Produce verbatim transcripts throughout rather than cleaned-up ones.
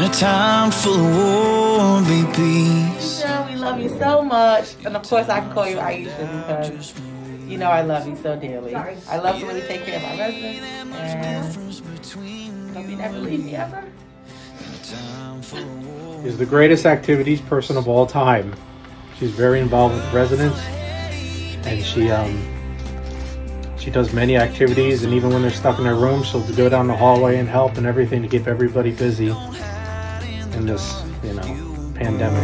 a time full of war, be peace. Aisha, we love you so much. And of course I can call you Aisha because you know I love you so dearly. Sorry. I love to really take care of our residents and hope you never leave me ever. Is the greatest activities person of all time. She's very involved with residents, and she um she does many activities, and even when they're stuck in their room, she'll go down the hallway and help and everything to keep everybody busy in this, you know, pandemic.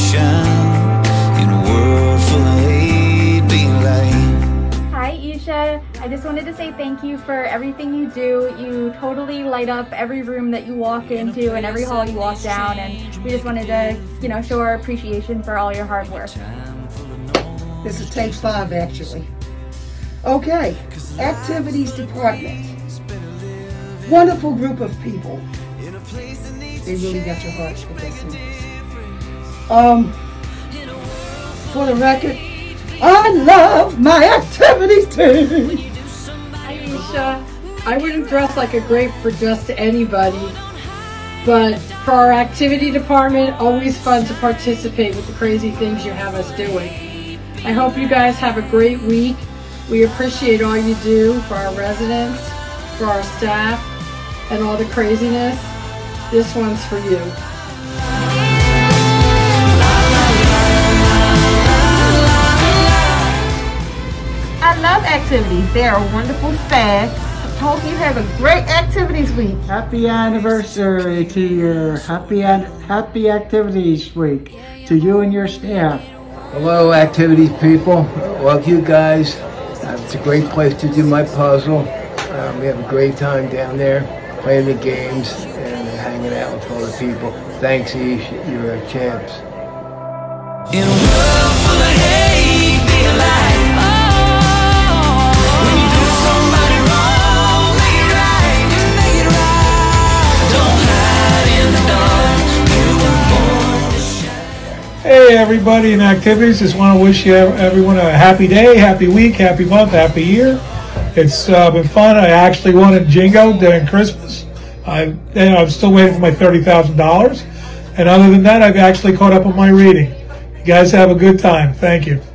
Hi Isha, I just wanted to say thank you for everything you do. You totally light up every room that you walk into and every hall you walk down, and we just wanted to, you know, show our appreciation for all your hard work. This is take five actually. Okay, activities department. Wonderful group of people. They really got your hearts with this. Um, for the record, I love my activities team. Hi Isha, I wouldn't dress like a grape for just anybody, but for our activity department, always fun to participate with the crazy things you have us doing. I hope you guys have a great week. We appreciate all you do for our residents, for our staff, and all the craziness. This one's for you. I love activities. They are wonderful staff. I hope you have a great activities week. Happy anniversary to your happy happy activities week to you and your staff. Hello, activities people. Love you guys. Uh, it's a great place to do my puzzle. Um, we have a great time down there playing the games and hanging out with other people. Thanks, Ish. You're a champs. In a world full of hate, be alive. Oh, when you do somebody wrong, make it right, make it right. Don't hide in the dark. You were born to shine. Hey everybody in activities, just want to wish you everyone a happy day, happy week, happy month, happy year. It's uh, been fun. I actually won a Jingo during Christmas. I, and I'm still waiting for my thirty thousand dollars. And other than that, I've actually caught up on my reading. You guys have a good time. Thank you.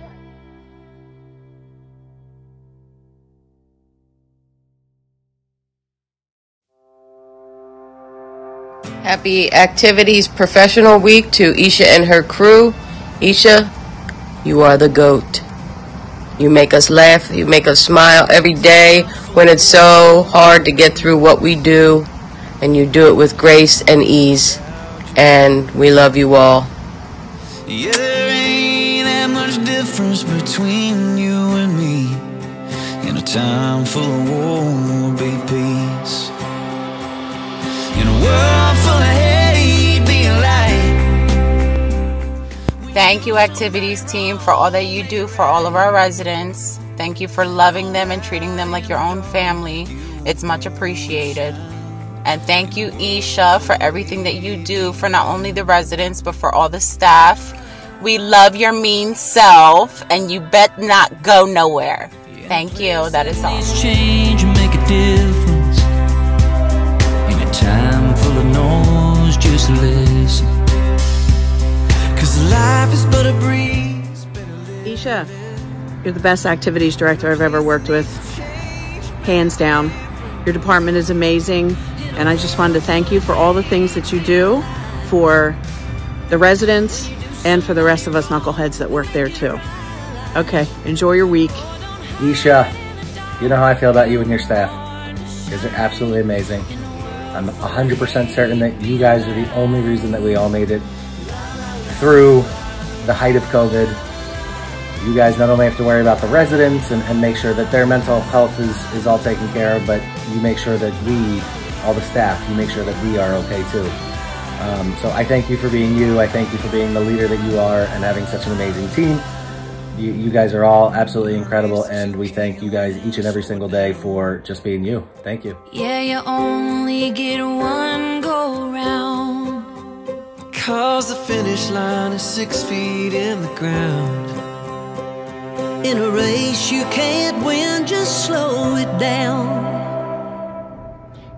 Happy Activities Professional Week to Isha and her crew. Isha, you are the GOAT. You make us laugh, you make us smile every day when it's so hard to get through what we do, and you do it with grace and ease, and we love you all. Yeah, there ain't that much difference between you and me. In a time full of war, be peace. In a world full of hate, be a light. Thank you, activities team, for all that you do for all of our residents. Thank you for loving them and treating them like your own family. It's much appreciated. And thank you, Isha, for everything that you do for not only the residents, but for all the staff. We love your mean self, and you bet not go nowhere. Thank you. That is all. Change and make a difference. In a time full of noise, just listen. Cause life is but a breeze. Isha, you're the best activities director I've ever worked with. Hands down. Your department is amazing, and I just wanted to thank you for all the things that you do for the residents and for the rest of us knuckleheads that work there too. Okay, enjoy your week. Isha, you know how I feel about you and your staff. You guys are absolutely amazing. I'm one hundred percent certain that you guys are the only reason that we all made it through the height of COVID. You guys not only have to worry about the residents and, and make sure that their mental health is, is all taken care of, but you make sure that we, all the staff, you make sure that we are okay too. Um, so I thank you for being you. I thank you for being the leader that you are and having such an amazing team. You, you guys are all absolutely incredible, and we thank you guys each and every single day for just being you. Thank you. Yeah, you only get one go round. Cause the finish line is six feet in the ground. In a race you can't win, just slow it down.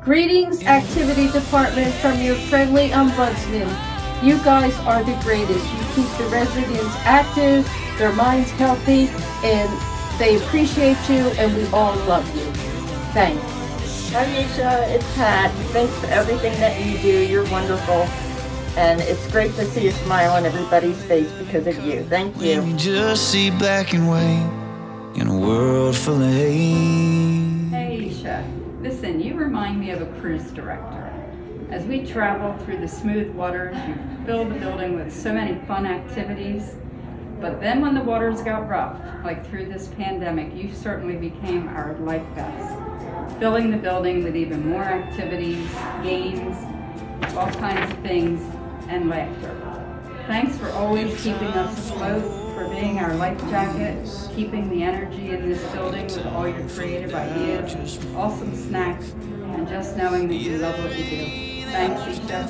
Greetings, activity department, from your friendly ombudsman. You guys are the greatest. You keep the residents active, their minds healthy, and they appreciate you, and we all love you. Thanks. Hi, Isha. It's Pat. Thanks for everything that you do. You're wonderful. And it's great to see a smile on everybody's face because of you. Thank you. We just see black and white in a world full of hate. Hey, Isha. Listen, you remind me of a cruise director. As we travel through the smooth waters, you fill the building with so many fun activities. But then when the waters got rough, like through this pandemic, you certainly became our life vest, filling the building with even more activities, games, all kinds of things, and laughter. Thanks for always keeping us afloat, for being our life jacket, keeping the energy in this building with all your creative ideas, awesome snacks, and just knowing that you love what you do. Thanks, Isha.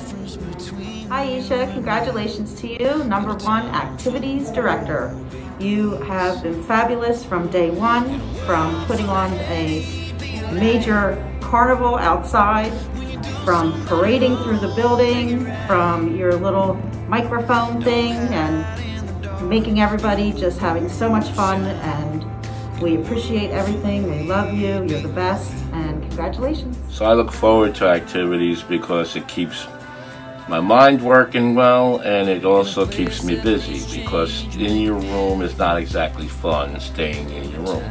Hi, Isha. Congratulations to you, number one activities director. You have been fabulous from day one, from putting on a major carnival outside, from parading through the building, from your little microphone thing, and making everybody just having so much fun. And we appreciate everything. We love you. You're the best. And congratulations. So I look forward to activities because it keeps my mind working well, and it also keeps me busy because in your room is not exactly fun staying in your room.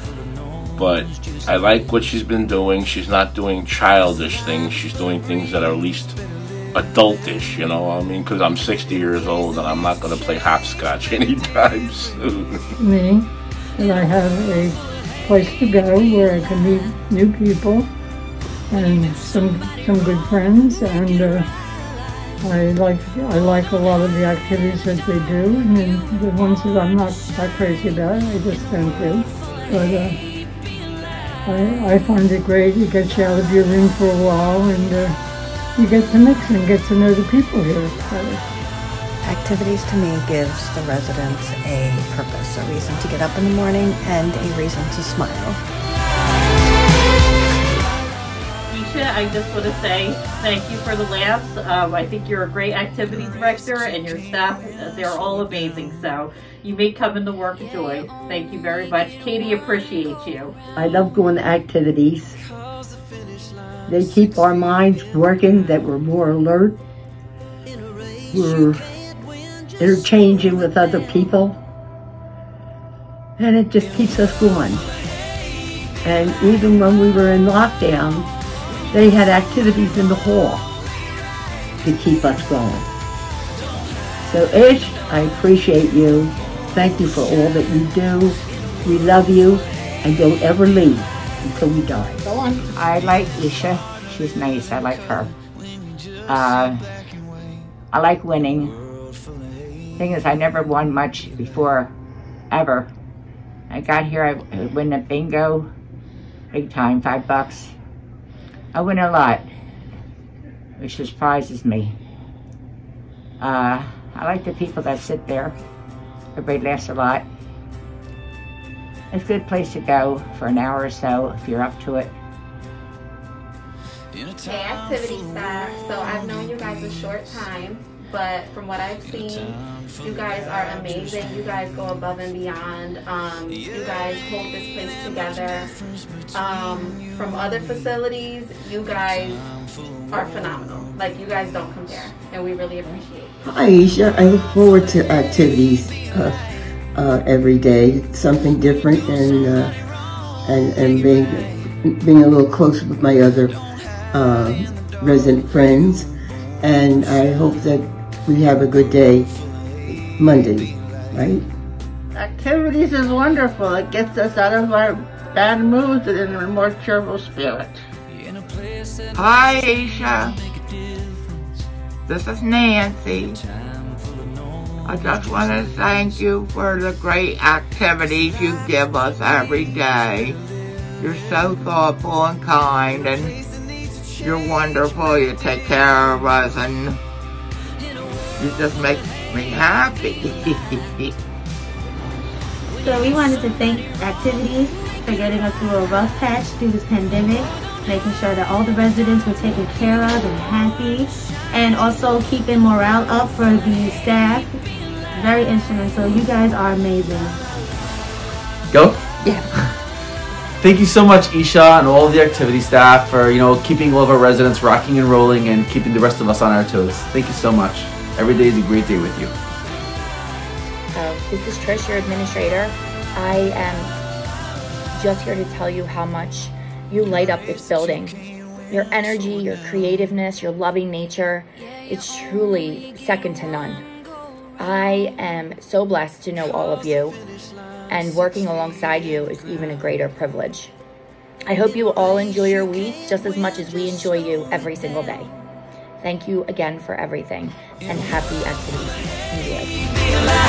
But I like what she's been doing. She's not doing childish things. She's doing things that are at least adultish, you know what I mean? Because I'm sixty years old and I'm not going to play hopscotch anytime soon. Me, and I have a place to go where I can meet new people and some some good friends, and uh, I like I like a lot of the activities that they do, and then the ones that I'm not that crazy about, I just don't do. But uh, I, I find it great. It gets you out of your room for a while, and uh, you get to mix and get to know the people here better. Activities to me gives the residents a purpose, a reason to get up in the morning, and a reason to smile. Isha, I just want to say thank you for the laughs. Um, I think you're a great activity director, and your staff, they're all amazing. So you make coming to work a joy. Thank you very much. Katie appreciates you. I love going to activities. They keep our minds working, that we're more alert. We're interchanging with other people. And it just keeps us going. And even when we were in lockdown, they had activities in the hall to keep us going. So Ish, I appreciate you. Thank you for all that you do. We love you, and don't ever leave until we die. Go on. I like Isha. She's nice. I like her. Uh, I like winning. Thing is, I never won much before, ever. I got here, I would win a bingo, big time, five bucks. I win a lot, which surprises me. Uh, I like the people that sit there. Everybody laughs a lot. It's a good place to go for an hour or so if you're up to it. Hey, activity staff. So I've known you guys a short time, but from what I've seen, you guys are amazing. You guys go above and beyond. Um, you guys hold this place together. Um, from other facilities, you guys are phenomenal. Like, you guys don't compare, and we really appreciate it. Hi, Isha. I look forward to activities uh, uh, every day. Something different, and uh, and and being being a little closer with my other uh, resident friends. And I hope that we have a good day Monday, right? Activities is wonderful. It gets us out of our bad moods and in a more cheerful spirit. Hi, Isha. This is Nancy. I just want to thank you for the great activities you give us every day. You're so thoughtful and kind, and you're wonderful. You take care of us, and you just make me happy. So we wanted to thank Activities for getting us through a rough patch through this pandemic. making sure that all the residents were taken care of and happy, and also keeping morale up for the staff. Very instrumental. You guys are amazing. Go? Yeah. Thank you so much, Isha, and all of the activity staff for, you know, keeping all of our residents rocking and rolling and keeping the rest of us on our toes. Thank you so much. Every day is a great day with you. Uh, this is Trish, your administrator. I am just here to tell you how much you light up this building. Your energy, your creativeness, your loving nature, it's truly second to none. I am so blessed to know all of you, and working alongside you is even a greater privilege. I hope you all enjoy your week just as much as we enjoy you every single day. Thank you again for everything, and happy activities. Enjoy.